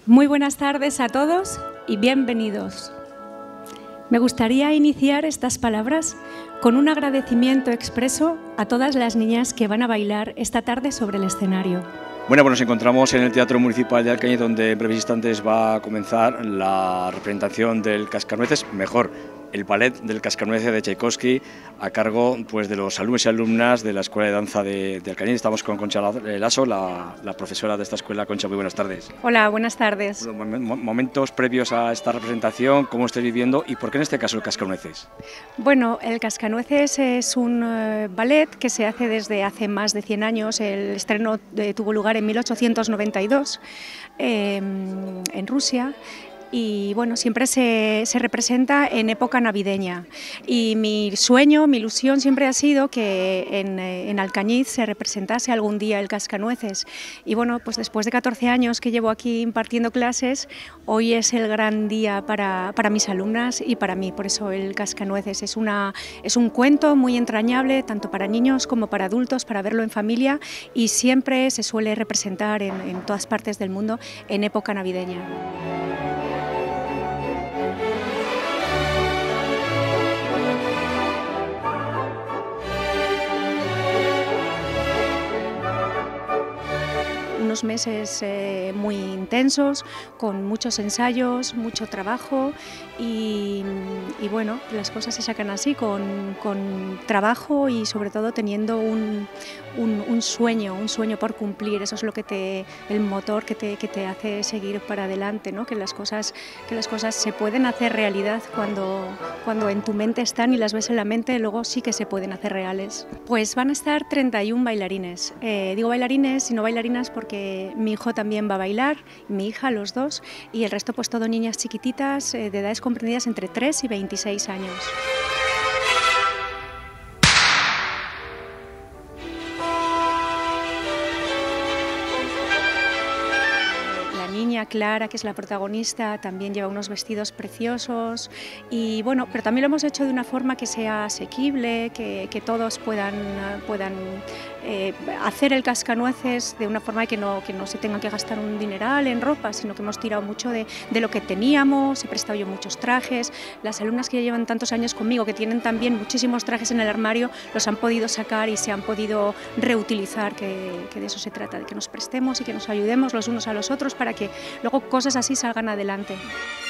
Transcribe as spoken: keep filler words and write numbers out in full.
Muy buenas tardes a todos y bienvenidos. Me gustaría iniciar estas palabras con un agradecimiento expreso a todas las niñas que van a bailar esta tarde sobre el escenario. Bueno, pues nos encontramos en el Teatro Municipal de Alcañiz, donde en breves instantes va a comenzar la representación del Cascanueces, mejor, el ballet del Cascanueces de Tchaikovsky, a cargo pues, de los alumnos y alumnas de la Escuela de Danza de, de Alcañiz. Estamos con Concha Lasso, la, la profesora de esta escuela. Concha, muy buenas tardes. Hola, buenas tardes. Bueno, momentos previos a esta representación, ¿cómo estáis viviendo y por qué en este caso el Cascanueces? Bueno, el Cascanueces es un uh, ballet que se hace desde hace más de cien años. El estreno de, tuvo lugar en mil ochocientos noventa y dos eh, en Rusia. Y bueno, siempre se, se representa en época navideña y mi sueño, mi ilusión siempre ha sido que en, en Alcañiz se representase algún día el Cascanueces y bueno, pues después de catorce años que llevo aquí impartiendo clases, hoy es el gran día para, para mis alumnas y para mí, por eso el Cascanueces es, una, es un cuento muy entrañable tanto para niños como para adultos, para verlo en familia y siempre se suele representar en, en todas partes del mundo en época navideña. Unos meses eh, muy intensos, con muchos ensayos, mucho trabajo y, y bueno, las cosas se sacan así, con, con trabajo y sobre todo teniendo un, un, un sueño, un sueño por cumplir. Eso es lo que te, el motor que te, que te hace seguir para adelante, ¿no? Que las cosas, que las cosas se pueden hacer realidad cuando, cuando en tu mente están y las ves en la mente, luego sí que se pueden hacer reales. Pues van a estar treinta y un bailarines. Eh, digo bailarines y no bailarinas porque mi hijo también va a bailar, mi hija, los dos, y el resto pues todo niñas chiquititas eh, de edades comprendidas entre tres y veintiséis años. Niña Clara, que es la protagonista, también lleva unos vestidos preciosos y bueno, pero también lo hemos hecho de una forma que sea asequible, que, que todos puedan, puedan eh, hacer el Cascanueces de una forma que no, que no se tenga que gastar un dineral en ropa, sino que hemos tirado mucho de, de lo que teníamos, he prestado yo muchos trajes, las alumnas que llevan tantos años conmigo, que tienen también muchísimos trajes en el armario, los han podido sacar y se han podido reutilizar, que, que de eso se trata, de que nos prestemos y que nos ayudemos los unos a los otros para que luego cosas así salgan adelante.